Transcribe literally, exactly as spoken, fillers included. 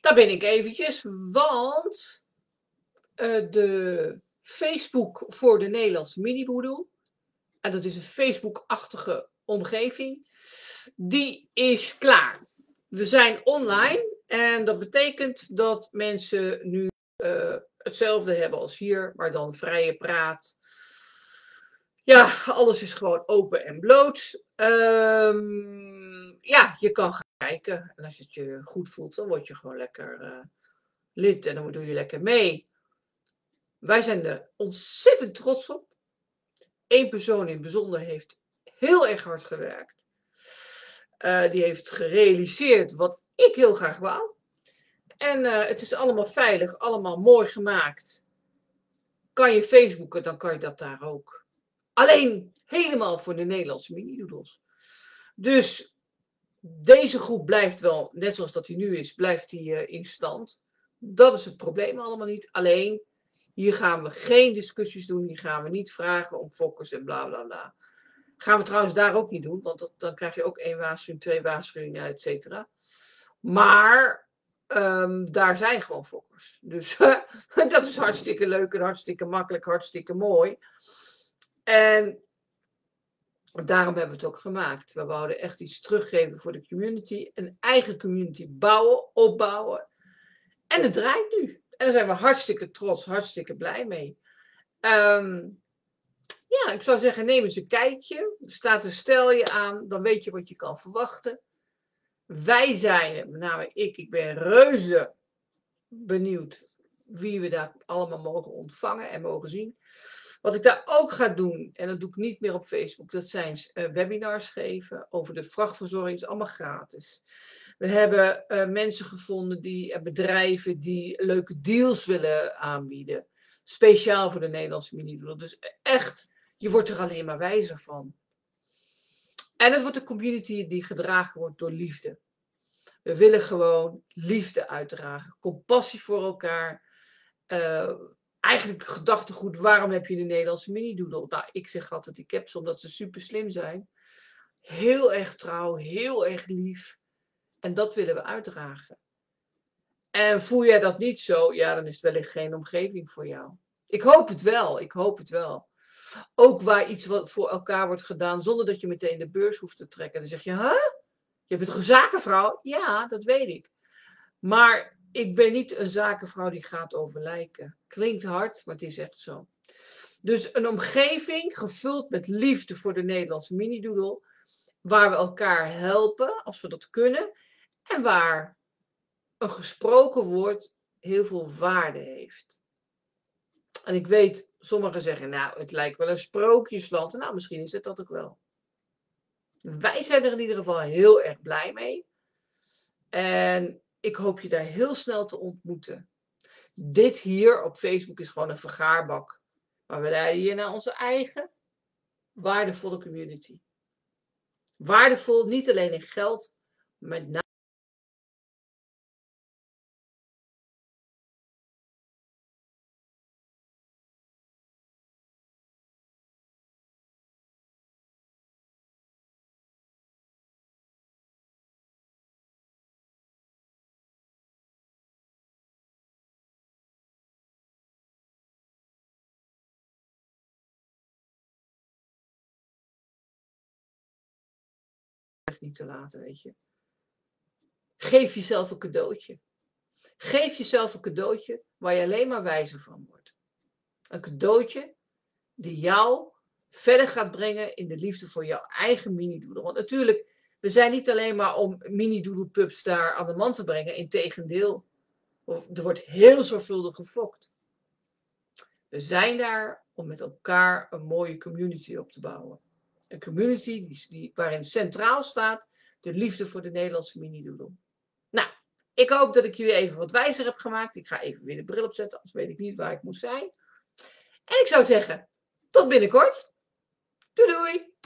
daar ben ik eventjes, want uh, de Facebook voor de Nederlandse mini-boedel, en dat is een Facebook-achtige omgeving, die is klaar. We zijn online en dat betekent dat mensen nu uh, hetzelfde hebben als hier, maar dan vrije praat. Ja, alles is gewoon open en bloot. Um, ja, je kan gaan kijken. En als het je goed voelt, dan word je gewoon lekker uh, lid en dan doe je lekker mee. Wij zijn er ontzettend trots op. Eén persoon in het bijzonder heeft heel erg hard gewerkt. Uh, die heeft gerealiseerd wat ik heel graag wou. En uh, het is allemaal veilig, allemaal mooi gemaakt. Kan je Facebooken, dan kan je dat daar ook. Alleen helemaal voor de Nederlandse mini-doodles. Dus deze groep blijft wel, net zoals dat hij nu is, blijft hij uh, in stand. Dat is het probleem allemaal niet. Alleen, hier gaan we geen discussies doen. Hier gaan we niet vragen om focus en bla bla bla. Gaan we trouwens daar ook niet doen. Want dat, dan krijg je ook één waarschuwing, twee waarschuwingen, et cetera. Maar um, daar zijn gewoon fokkers. Dus dat is hartstikke leuk en hartstikke makkelijk, hartstikke mooi. En daarom hebben we het ook gemaakt. We wouden echt iets teruggeven voor de community. Een eigen community bouwen, opbouwen. En het draait nu. En daar zijn we hartstikke trots, hartstikke blij mee. Um, ja, ik zou zeggen, neem eens een kijkje. Er staat een stelje aan, dan weet je wat je kan verwachten. Wij zijn, met name ik, ik ben reuze benieuwd wie we daar allemaal mogen ontvangen en mogen zien. Wat ik daar ook ga doen, en dat doe ik niet meer op Facebook, dat zijn uh, webinars geven over de vrachtverzorging. Het is allemaal gratis. We hebben uh, mensen gevonden, die, uh, bedrijven die leuke deals willen aanbieden. Speciaal voor de Nederlandse mini-doodle. Dus echt, je wordt er alleen maar wijzer van. En het wordt een community die gedragen wordt door liefde. We willen gewoon liefde uitdragen. Compassie voor elkaar. Uh, Eigenlijk gedachtegoed, waarom heb je de Nederlandse mini-doodle? Nou, ik zeg altijd, ik heb ze omdat ze super slim zijn. Heel erg trouw, heel erg lief. En dat willen we uitdragen. En voel jij dat niet zo, ja, dan is het wellicht geen omgeving voor jou. Ik hoop het wel, ik hoop het wel. Ook waar iets wat voor elkaar wordt gedaan, zonder dat je meteen de beurs hoeft te trekken. Dan zeg je, huh? Je bent een zakenvrouw? Ja, dat weet ik. Maar ik ben niet een zakenvrouw die gaat over lijken. Klinkt hard, maar het is echt zo. Dus een omgeving gevuld met liefde voor de Nederlandse mini-doodle. Waar we elkaar helpen, als we dat kunnen. En waar een gesproken woord heel veel waarde heeft. En ik weet, sommigen zeggen, nou, het lijkt wel een sprookjesland. Nou, misschien is het dat ook wel. Wij zijn er in ieder geval heel erg blij mee. En ik hoop je daar heel snel te ontmoeten. Dit hier op Facebook is gewoon een vergaarbak. Maar we leiden je naar onze eigen waardevolle community. Waardevol, niet alleen in geld, maar met name. Niet te laten, weet je. Geef jezelf een cadeautje. Geef jezelf een cadeautje waar je alleen maar wijzer van wordt. Een cadeautje die jou verder gaat brengen in de liefde voor jouw eigen mini-doodle. Want natuurlijk, we zijn niet alleen maar om mini-doodle pups daar aan de man te brengen. Integendeel, er wordt heel zorgvuldig gefokt. We zijn daar om met elkaar een mooie community op te bouwen. Een community die, die, waarin centraal staat de liefde voor de Nederlandse mini-doodle. Nou, ik hoop dat ik jullie even wat wijzer heb gemaakt. Ik ga even weer de bril opzetten, anders weet ik niet waar ik moet zijn. En ik zou zeggen, tot binnenkort. Doei doei!